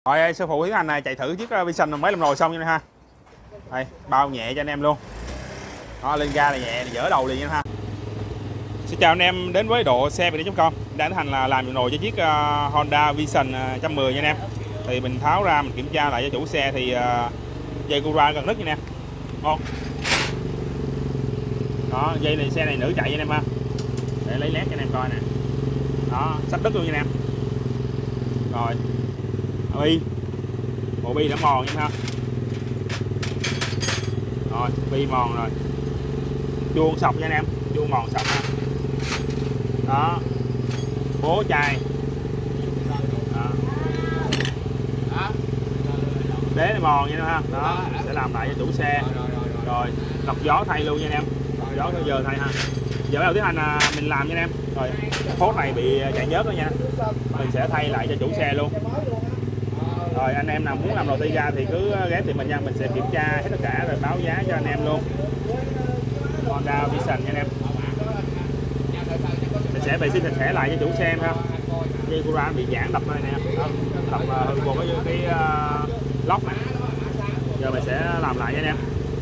Rồi sư phụ Tiến Hành này chạy thử chiếc Vision mấy lần rồi xong nha ha. Đây, bao nhẹ cho anh em luôn. Đó, lên ga là nhẹ, dỡ đầu liền nha ha. Xin chào anh em đến với độ xe VD.com. Đang Tiến Hành là làm nồi cho chiếc Honda Vision 110 nha anh em. Thì mình tháo ra mình kiểm tra lại cho chủ xe thì dây Cura gần nứt nha anh em. Ngon. Đó, dây này xe này nữ chạy nha anh em ha. Để lấy led cho anh em coi nè. Đó, sắp đứt luôn nha anh em. Rồi. Bộ bi đã mòn nha ha. Rồi, bi mòn rồi. Chuông sọc nha anh em, chuông mòn sọc ha. Đó. Bố chai. Đế này mòn nha anh em ha. Đó, sẽ làm lại cho chủ xe. Rồi, lọc gió thay luôn nha anh em. Lọc gió theo giờ thay ha. Giờ bắt đầu Tiến Hành mình làm nha anh em. Rồi, phốt này bị chạy nhớt đó nha. Mình sẽ thay lại cho chủ xe luôn. Rồi anh em nào muốn làm đầu tay ra thì cứ ghé tìm mình nha, mình sẽ kiểm tra hết tất cả rồi báo giá cho anh em luôn. Honda Vision nha anh em. Mình sẽ vệ sinh sạch sẽ lại cho chủ xe em ha. Dây Cura bị giãn đập đây nè, đập hư một cái lóc này. Giờ mình sẽ làm lại nha anh em.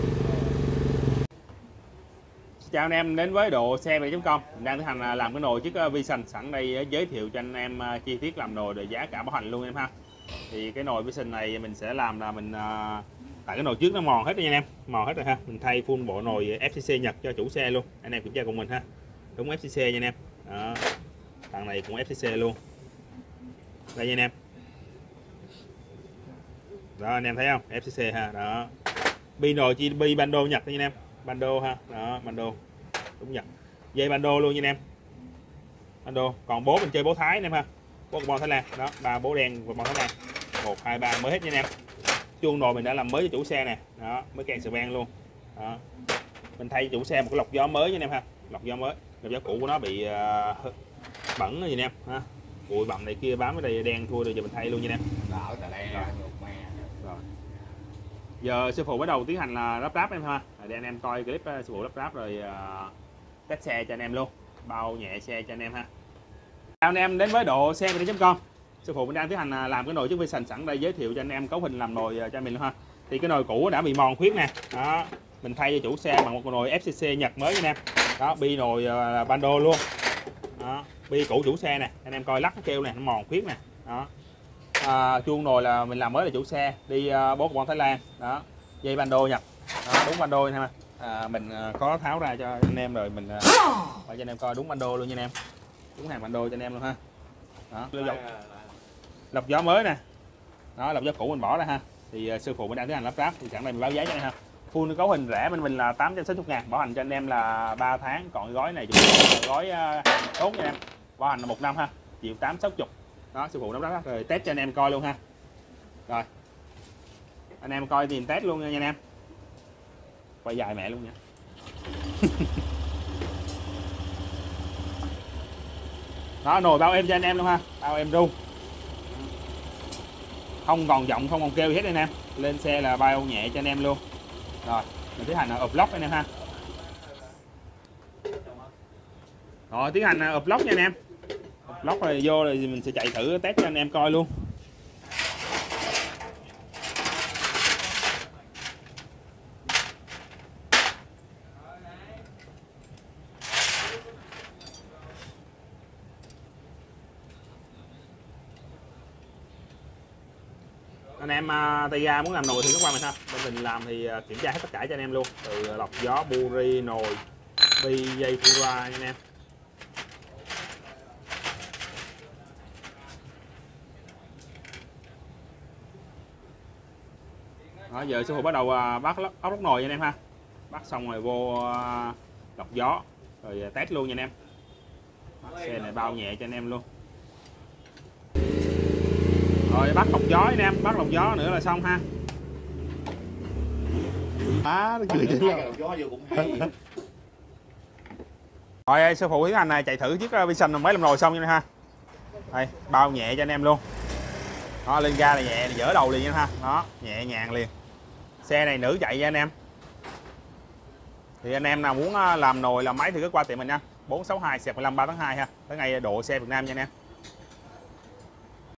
Chào anh em đến với độ xe VD.com. Mình đang tiến hành làm cái nồi chiếc Vision sẵn đây, giới thiệu cho anh em chi tiết làm nồi rồi giá cả bảo hành luôn em ha. Thì cái nồi Vision này mình sẽ làm là mình tại cái nồi trước nó mòn hết rồi nha anh em, mòn hết rồi ha. Mình thay full bộ nồi FCC Nhật cho chủ xe luôn. Anh em kiểm tra cùng mình ha. Đúng FCC nha anh em. Đó. Thằng này cũng FCC luôn. Đây nha anh em. Đó anh em thấy không? FCC ha. Đó. Bi nồi chi bi bando Nhật nha anh em. Bando ha. Đó, bando. Đúng Nhật. Dây bando luôn nha anh em. Bando. Còn bố mình chơi bố Thái anh em ha. Bố carbon Thái Lan. Đó, 3 bố đen carbon Thái Lan. 1 2 3 mới hết nha anh em. Chuông nồi mình đã làm mới cho chủ xe nè. Đó, mới kèn sờ van luôn. Đó. Mình thay cho chủ xe một cái lọc gió mới nha anh em ha. Lọc gió mới. Lọc gió cũ của nó bị bẩn rồi nha anh em ha. Bụi bặm này kia bám ở đây đen thui rồi, giờ mình thay luôn nha anh em. Rồi. Giờ sư phụ bắt đầu tiến hành là lắp ráp em ha. Để anh em coi clip sư phụ lắp ráp rồi test xe cho anh em luôn. Bao nhẹ xe cho anh em ha. Chào anh em đến với độ xe VD.com. Sư phụ mình đang tiến hành làm cái nồi chiếc Vision sẵn đây, giới thiệu cho anh em cấu hình làm nồi cho mình luôn ha. Thì cái nồi cũ đã bị mòn khuyết nè. Đó, mình thay cho chủ xe bằng một nồi FCC Nhật mới nha anh em. Đó, bi nồi bando luôn. Đó, bi cũ chủ xe nè, anh em coi lắc nó kêu nè, nó mòn khuyết nè. Đó. Chuông nồi là mình làm mới là chủ xe, đi bố carbon Thái Lan. Đó, dây bando Nhật. Đó, đúng bando anh em. Mình có tháo ra cho anh em rồi mình cho anh em coi đúng bando luôn nha anh em. Đúng hàng bando cho anh em luôn ha. Đó, lọc gió mới nè. Đó, lọc gió cũ mình bỏ ra ha. Thì sư phụ mình đang tiến hành lắp ráp thì sẵn đây mình báo giá cho anh ha. Full cấu hình rẻ bên mình là 860.000, bảo hành cho anh em là 3 tháng, còn gói này gói tốt nha em. Bảo hành là 1 năm ha, chịu 860. Đó, sư phụ lắp ráp rồi test cho anh em coi luôn ha. Rồi. Anh em coi tìm test luôn nha anh em. Quay dài mẹ luôn nha. Đó, nồi bao êm cho anh em luôn ha, bao êm ru, không còn giọng không còn kêu gì hết anh em. Lên xe là bao nhẹ cho anh em luôn. Rồi mình tiến hành ụp lóc anh em ha. Rồi tiến hành ụp lóc nha anh em. Ụp lóc rồi vô rồi mình sẽ chạy thử test cho anh em coi luôn. Anh em tay ga muốn làm nồi thì cứ qua mình ha. Bên mình làm thì kiểm tra hết tất cả cho anh em luôn, từ lọc gió, buri, nồi, bi, dây Cura nha anh em. Đó, giờ sư phụ bắt đầu bắt ốc lóc nồi nha anh em ha. Bắt xong rồi vô lọc gió rồi test luôn nha anh em. Đó, xe này bao nhẹ cho anh em luôn. Rồi bắt lọc gió anh em, bắt lọc gió nữa là xong ha. Nó cười chứ. Rồi sư phụ Tiến Hành này chạy thử chiếc Vision mấy lần rồi xong nha ha. Đây, bao nhẹ cho anh em luôn. Đó, lên ga là nhẹ, dỡ đầu liền nha ha. Đó, nhẹ nhàng liền. Xe này nữ chạy nha anh em. Thì anh em nào muốn làm nồi làm máy thì cứ qua tiệm mình nha. 462/15 3/2 ha. Tới ngay độ xe Việt Nam nha anh em.